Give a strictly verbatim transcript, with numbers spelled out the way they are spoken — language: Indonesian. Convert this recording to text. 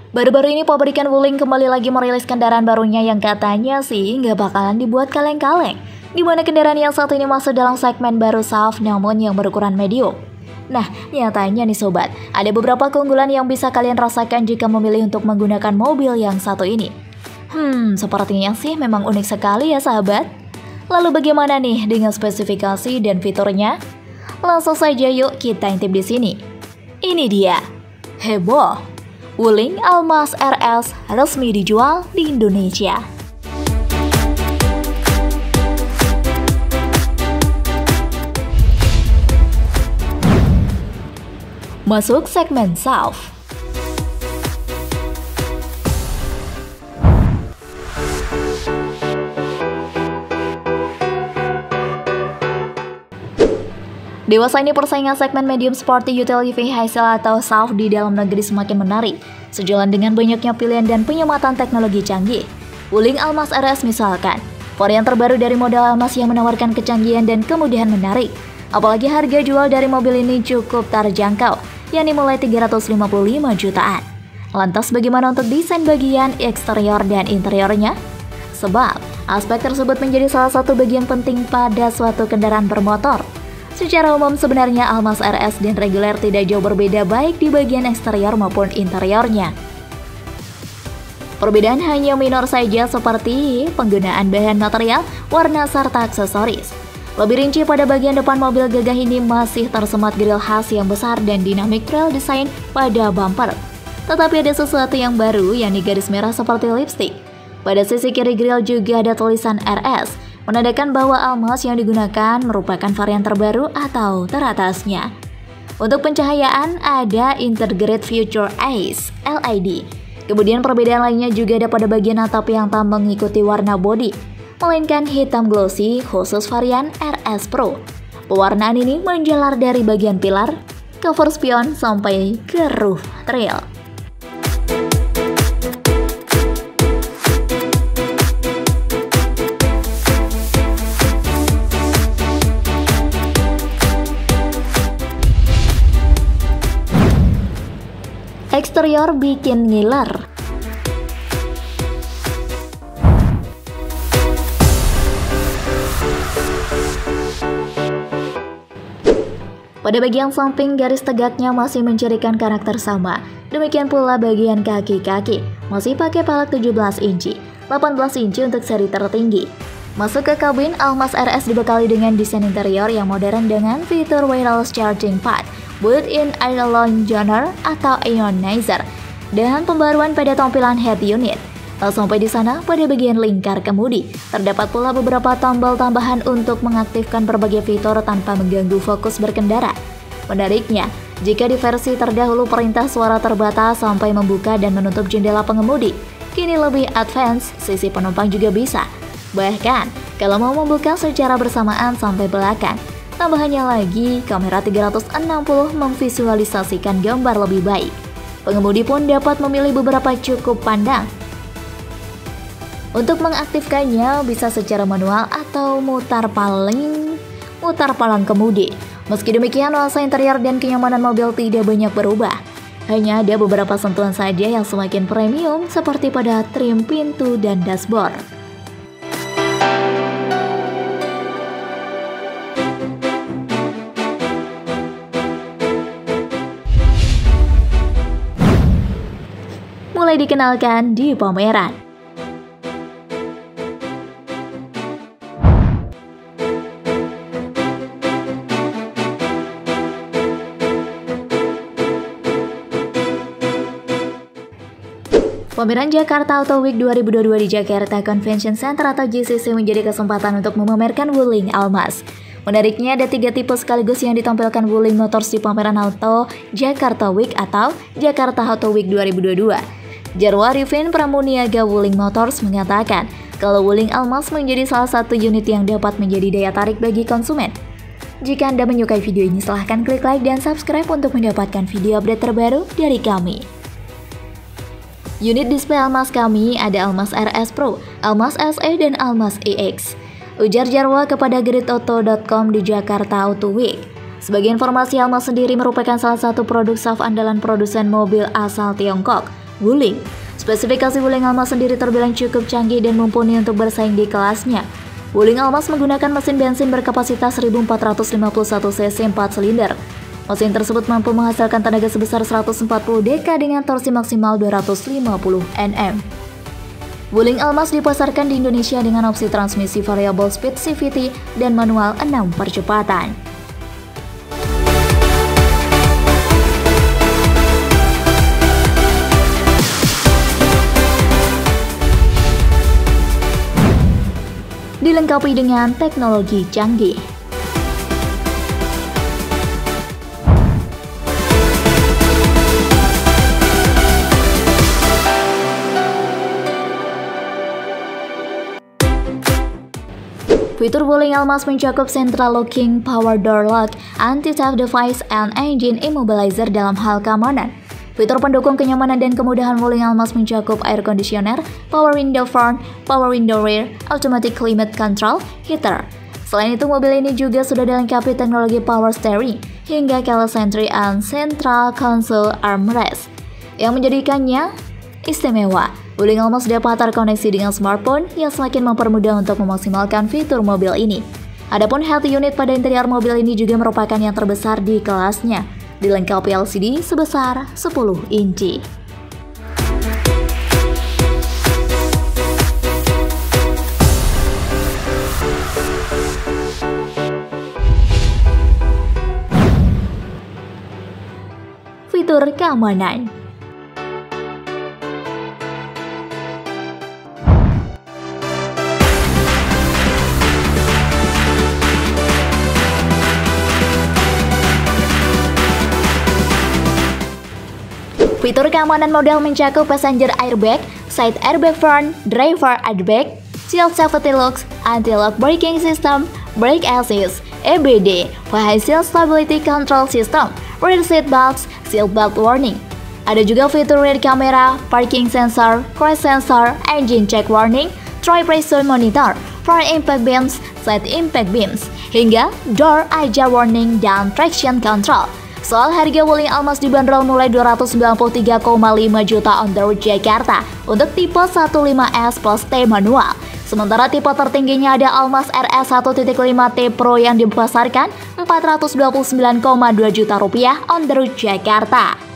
Baru-baru ini pabrikan Wuling kembali lagi merilis kendaraan barunya yang katanya sih nggak bakalan dibuat kaleng-kaleng, di mana kendaraan yang satu ini masuk dalam segmen baru S A F namun yang berukuran medium. Nah, nyatanya nih sobat, ada beberapa keunggulan yang bisa kalian rasakan jika memilih untuk menggunakan mobil yang satu ini. Hmm, sepertinya sih memang unik sekali ya sahabat. Lalu bagaimana nih dengan spesifikasi dan fiturnya? Langsung saja yuk kita intip di sini. Ini dia, heboh! Wuling Almaz R S resmi dijual di Indonesia. Masuk segmen S A F. Dewasa ini persaingan segmen medium sporty utility vehicle atau S A F di dalam negeri semakin menarik, sejalan dengan banyaknya pilihan dan penyematan teknologi canggih. Wuling Almaz R S misalkan, varian terbaru dari model Almaz yang menawarkan kecanggihan dan kemudahan menarik. Apalagi harga jual dari mobil ini cukup terjangkau, yakni mulai tiga ratus lima puluh lima jutaan. Lantas bagaimana untuk desain bagian eksterior dan interiornya? Sebab, aspek tersebut menjadi salah satu bagian penting pada suatu kendaraan bermotor. Secara umum sebenarnya Almaz R S dan reguler tidak jauh berbeda baik di bagian eksterior maupun interiornya. Perbedaan hanya minor saja seperti penggunaan bahan material, warna, serta aksesoris. Lebih rinci pada bagian depan mobil gagah ini masih tersemat grill khas yang besar dan dynamic trail design pada bumper. Tetapi ada sesuatu yang baru yakni garis merah seperti lipstick. Pada sisi kiri grill juga ada tulisan R S, menandakan bahwa Almaz yang digunakan merupakan varian terbaru atau teratasnya. Untuk pencahayaan ada Integrated Future Eyes L E D. Kemudian perbedaan lainnya juga ada pada bagian atap yang tak mengikuti warna bodi, melainkan hitam glossy khusus varian R S Pro. Pewarnaan ini menjalar dari bagian pilar, cover spion sampai ke roof rail. Eksterior bikin ngiler. Pada bagian samping, garis tegaknya masih mencirikan karakter sama. Demikian pula bagian kaki-kaki, masih pakai pelek tujuh belas inci, delapan belas inci untuk seri tertinggi. Masuk ke kabin, Almaz R S dibekali dengan desain interior yang modern dengan fitur wireless charging pad, built-in air lounger atau ionizer, dan pembaruan pada tampilan head unit. Tak sampai di sana, pada bagian lingkar kemudi, terdapat pula beberapa tombol tambahan untuk mengaktifkan berbagai fitur tanpa mengganggu fokus berkendara. Menariknya, jika di versi terdahulu perintah suara terbatas sampai membuka dan menutup jendela pengemudi, kini lebih advance, sisi penumpang juga bisa. Bahkan, kalau mau membuka secara bersamaan sampai belakang, tambahannya lagi, kamera tiga ratus enam puluh memvisualisasikan gambar lebih baik. Pengemudi pun dapat memilih beberapa cukup pandang. Untuk mengaktifkannya bisa secara manual atau mutar paling mutar palang kemudi. Meski demikian, nuansa interior dan kenyamanan mobil tidak banyak berubah. Hanya ada beberapa sentuhan saja yang semakin premium seperti pada trim pintu dan dashboard. Mulai dikenalkan di pameran. Pameran Jakarta Auto Week dua ribu dua puluh dua di Jakarta Convention Center atau J C C menjadi kesempatan untuk memamerkan Wuling Almaz. Menariknya ada tiga tipe sekaligus yang ditampilkan Wuling Motors di pameran Auto Jakarta Week atau Jakarta Auto Week dua ribu dua puluh dua. Jarwo Arifin Pramuniaga Wuling Motors mengatakan kalau Wuling Almaz menjadi salah satu unit yang dapat menjadi daya tarik bagi konsumen. Jika Anda menyukai video ini, silahkan klik like dan subscribe untuk mendapatkan video update terbaru dari kami. Unit display Almaz kami ada Almaz R S Pro, Almaz S E, dan Almaz E X. Ujar Jarwo kepada geritauto dot com di Jakarta Auto Week. Sebagai informasi, Almaz sendiri merupakan salah satu produk S A F andalan produsen mobil asal Tiongkok. Wuling. Spesifikasi Wuling Almas sendiri terbilang cukup canggih dan mumpuni untuk bersaing di kelasnya. Wuling Almas menggunakan mesin bensin berkapasitas seribu empat ratus lima puluh satu cc empat silinder. Mesin tersebut mampu menghasilkan tenaga sebesar seratus empat puluh deka dengan torsi maksimal dua ratus lima puluh newton per jam. Wuling Almas dipasarkan di Indonesia dengan opsi transmisi variable speed C V T dan manual enam percepatan. Dilengkapi dengan teknologi canggih. Fitur Wuling Almas mencakup Central Locking, Power Door Lock, Anti-Theft Device, and Engine Immobilizer dalam hal keamanan. Fitur pendukung kenyamanan dan kemudahan Wuling Almas mencakup air conditioner, power window front, power window rear, automatic climate control, heater. Selain itu, mobil ini juga sudah dilengkapi teknologi power steering hingga keyless entry and central console armrest yang menjadikannya istimewa. Wuling Almas dapat terkoneksi dengan smartphone yang semakin mempermudah untuk memaksimalkan fitur mobil ini. Adapun head unit pada interior mobil ini juga merupakan yang terbesar di kelasnya, dilengkapi L C D sebesar sepuluh inci. Fitur keamanan. Fitur keamanan model mencakup passenger airbag, side airbag front, driver airbag, child safety locks, anti-lock braking system, brake assist, E B D, vehicle stability control system, rear seat belts, seat belt warning. Ada juga fitur rear camera, parking sensor, crash sensor, engine check warning, tire pressure monitor, front impact beams, side impact beams, hingga door ajar warning dan traction control. Soal harga, Wuling Almas dibanderol mulai dua ratus sembilan puluh tiga koma lima juta on the road Jakarta untuk tipe lima belas S plus T manual. Sementara tipe tertingginya ada Almas R S satu titik lima T Pro yang dipasarkan empat ratus dua puluh sembilan koma dua juta rupiah on the road Jakarta.